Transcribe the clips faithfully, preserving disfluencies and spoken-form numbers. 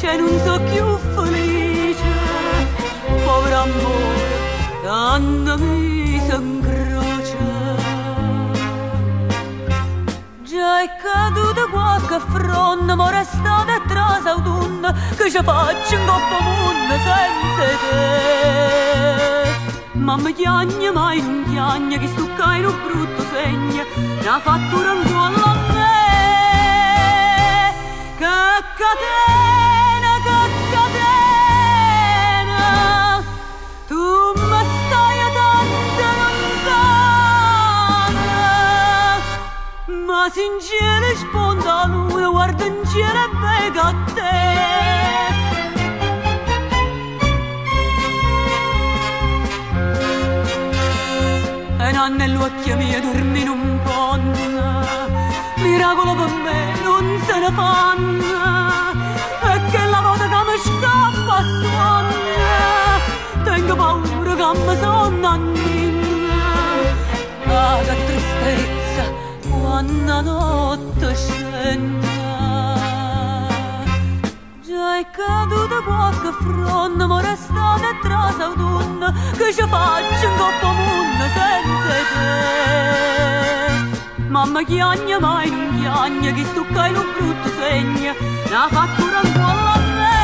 e non so più felice, povero amore, tanto mi s'incrocia. Già è caduta qualche fronte, ma restate tra autunno, che ci faccio in coppa mondo senza te. Mamma chiagna, mai non chiagna, che sto caino brutto segna, una fattura ancora a me. Che catena, che catena, tu mi stai tanto lontana, ma sincera e spontanea, guarda in cielo e vengo a te. E nell'occhio mio dormi in un ponte, miracolo per me non se ne fanno, e che la volta che mi scappa a sogna, tengo paura che mi sonnanninna. Ah, che tristezza quando la notte scende. Già è caduta qualche fronte, ma restate tra autunno, che ci faccio in coppa mondo senza te. Mamma chiagna, mai non chiagna, che sto caino brutto segna, una fattura ancora a me.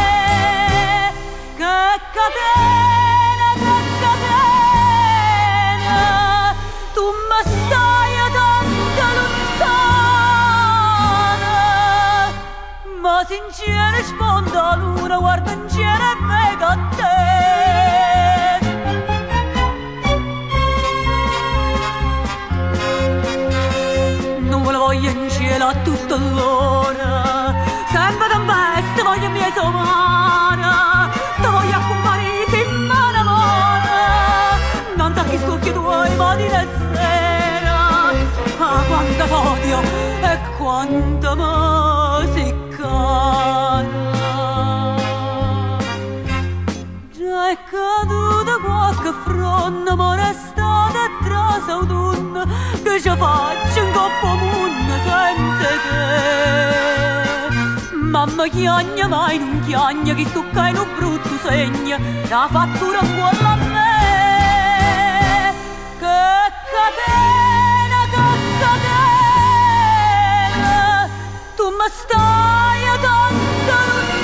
Che catena, che catena, tu mi stai tanto lontana, ma sincera e spontanea, guarda in cielo e vengo a te. Voglio in cielo a tutta l'ora, sempre tempesta, voglio mia somara, ti voglio accompagnare fin m'annamora, non so chi scocchi tuoi mattina e sera. Ah, quanta t'odio e quanta mi si cara. Già è caduta qualche fronte, ma restate tra autunno, che ci faccio in coppa mondo senza te. Mamma chiagna, mai non chiagna, che sto caino brutto segna, la fattura ancora a me. Che catena, che catena, tu mi stai tanto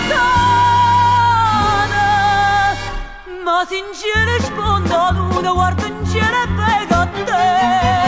lontana, ma sincera e spontanea, guarda in cielo e vengo a te.